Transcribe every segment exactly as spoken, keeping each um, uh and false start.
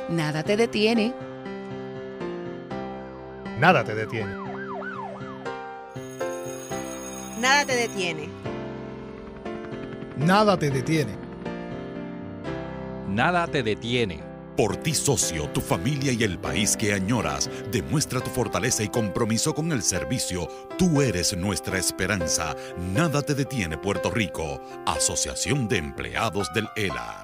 nada te detiene. Nada te detiene. Nada te detiene. Nada te detiene. Nada te detiene. Por ti, socio, tu familia y el país que añoras, demuestra tu fortaleza y compromiso con el servicio. Tú eres nuestra esperanza. Nada te detiene, Puerto Rico. Asociación de Empleados del E L A.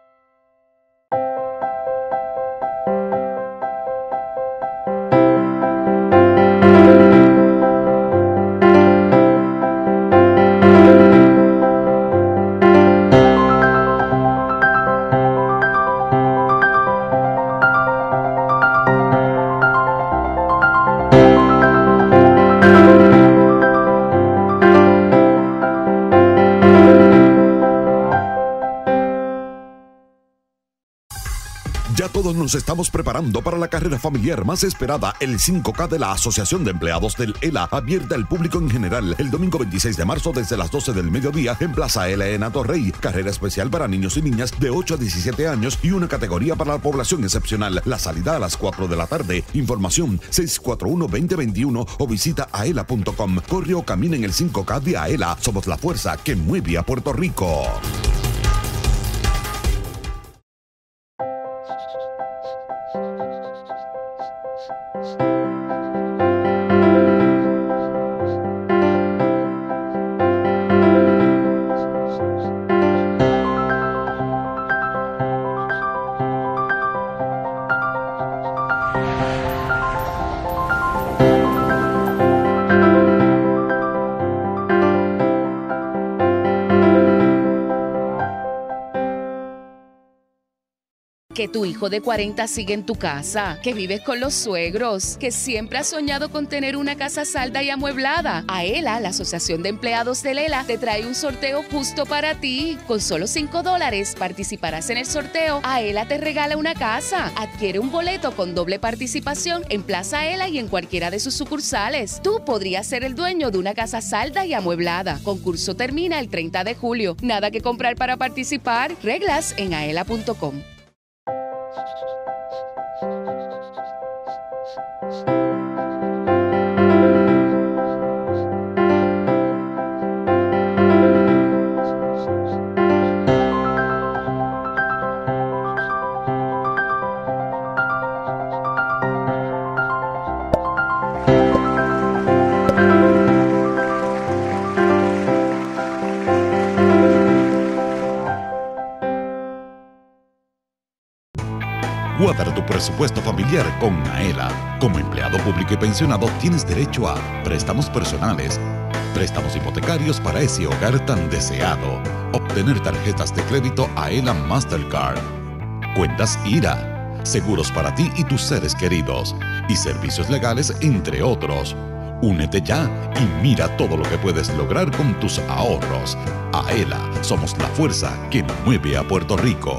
Todos nos estamos preparando para la carrera familiar más esperada, el cinco K de la Asociación de Empleados del E L A, abierta al público en general el domingo veintiséis de marzo desde las doce del mediodía en Plaza E L A en Atorrey. Carrera especial para niños y niñas de ocho a diecisiete años y una categoría para la población excepcional. La salida a las cuatro de la tarde. Información seis cuatro uno, dos cero dos uno o visita aela punto com. Corre o camina en el cinco K de AELA. Somos la fuerza que mueve a Puerto Rico. Que tu hijo de cuarenta sigue en tu casa, que vives con los suegros, que siempre has soñado con tener una casa salda y amueblada. AELA, la Asociación de Empleados del E L A, te trae un sorteo justo para ti. Con solo cinco dólares participarás en el sorteo. AELA te regala una casa. Adquiere un boleto con doble participación en Plaza AELA y en cualquiera de sus sucursales. Tú podrías ser el dueño de una casa salda y amueblada. Concurso termina el treinta de julio. Nada que comprar para participar. Reglas en aela punto com. Cuadra tu presupuesto familiar con AELA. Como empleado público y pensionado tienes derecho a préstamos personales, préstamos hipotecarios para ese hogar tan deseado, obtener tarjetas de crédito AELA Mastercard, cuentas IRA, seguros para ti y tus seres queridos y servicios legales, entre otros. Únete ya y mira todo lo que puedes lograr con tus ahorros. AELA, somos la fuerza que mueve a Puerto Rico.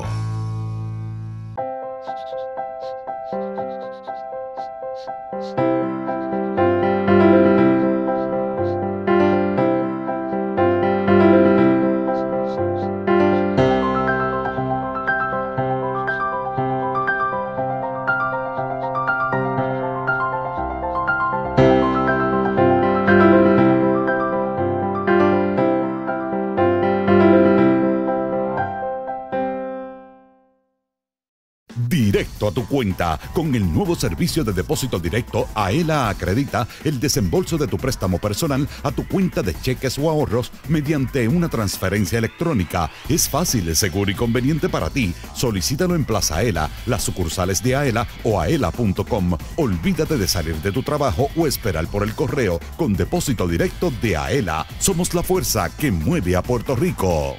Directo a tu cuenta. Con el nuevo servicio de depósito directo, AELA acredita el desembolso de tu préstamo personal a tu cuenta de cheques o ahorros mediante una transferencia electrónica. Es fácil, seguro y conveniente para ti. Solicítalo en Plaza AELA, las sucursales de AELA o aela punto com. Olvídate de salir de tu trabajo o esperar por el correo. Con depósito directo de AELA, somos la fuerza que mueve a Puerto Rico.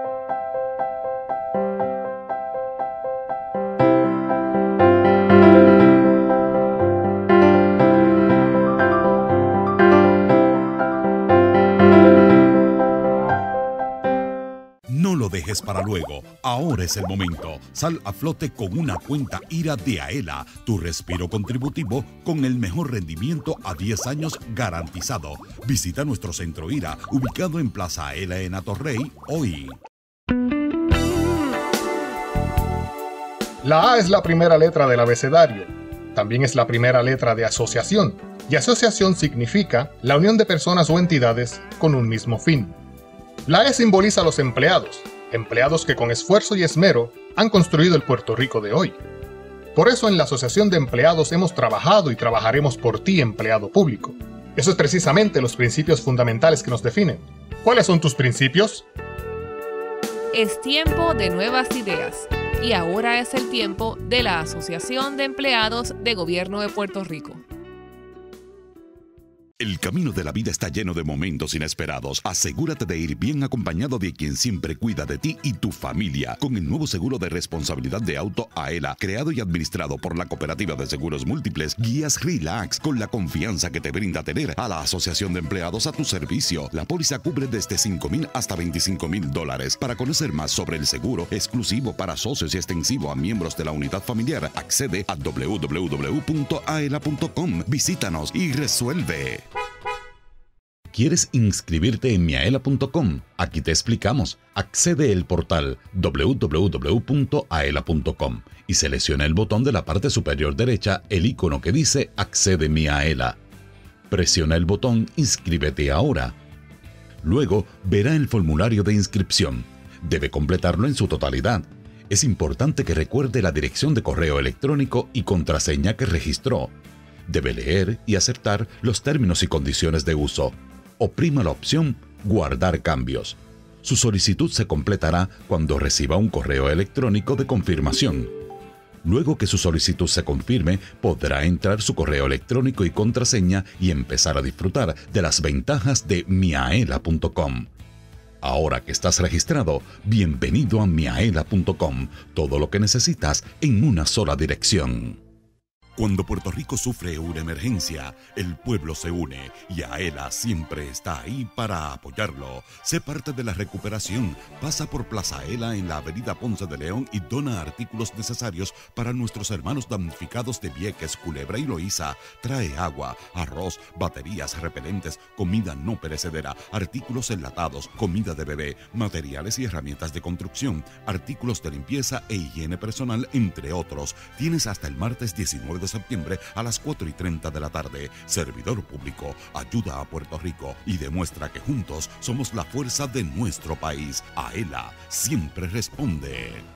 Para luego, ahora es el momento. Sal a flote con una cuenta IRA de AELA, tu respiro contributivo con el mejor rendimiento a diez años garantizado. Visita nuestro centro IRA, ubicado en Plaza AELA en Atorrey, hoy. La A es la primera letra del abecedario. También es la primera letra de asociación, y asociación significa la unión de personas o entidades con un mismo fin. La E simboliza a los empleados, empleados que con esfuerzo y esmero han construido el Puerto Rico de hoy. Por eso en la Asociación de Empleados hemos trabajado y trabajaremos por ti, empleado público. Eso es precisamente los principios fundamentales que nos definen. ¿Cuáles son tus principios? Es tiempo de nuevas ideas. Y ahora es el tiempo de la Asociación de Empleados de Gobierno de Puerto Rico. El camino de la vida está lleno de momentos inesperados. Asegúrate de ir bien acompañado de quien siempre cuida de ti y tu familia. Con el nuevo seguro de responsabilidad de auto AELA, creado y administrado por la Cooperativa de Seguros Múltiples, guías relax con la confianza que te brinda tener a la Asociación de Empleados a tu servicio. La póliza cubre desde cinco mil hasta veinticinco mil dólares. Para conocer más sobre el seguro exclusivo para socios y extensivo a miembros de la unidad familiar, accede a doble u doble u doble u punto aela punto com. Visítanos y resuelve. ¿Quieres inscribirte en miaela punto com? Aquí te explicamos. Accede al portal doble u doble u doble u punto aela punto com y selecciona el botón de la parte superior derecha el icono que dice Accede Miaela. Presiona el botón Inscríbete ahora. Luego verá el formulario de inscripción. Debe completarlo en su totalidad. Es importante que recuerde la dirección de correo electrónico y contraseña que registró. Debe leer y aceptar los términos y condiciones de uso. Oprima la opción Guardar cambios. Su solicitud se completará cuando reciba un correo electrónico de confirmación. Luego que su solicitud se confirme, podrá entrar su correo electrónico y contraseña y empezar a disfrutar de las ventajas de miaela punto com. Ahora que estás registrado, bienvenido a miaela punto com. Todo lo que necesitas en una sola dirección. Cuando Puerto Rico sufre una emergencia, el pueblo se une y AELA siempre está ahí para apoyarlo. Sé parte de la recuperación. Pasa por Plaza AELA en la avenida Ponce de León y dona artículos necesarios para nuestros hermanos damnificados de Vieques, Culebra y Loíza. Trae agua, arroz, baterías repelentes, comida no perecedera, artículos enlatados, comida de bebé, materiales y herramientas de construcción, artículos de limpieza e higiene personal, entre otros. Tienes hasta el martes diecinueve de septiembre a las cuatro y treinta de la tarde. Servidor público, ayuda a Puerto Rico y demuestra que juntos somos la fuerza de nuestro país. AELA siempre responde.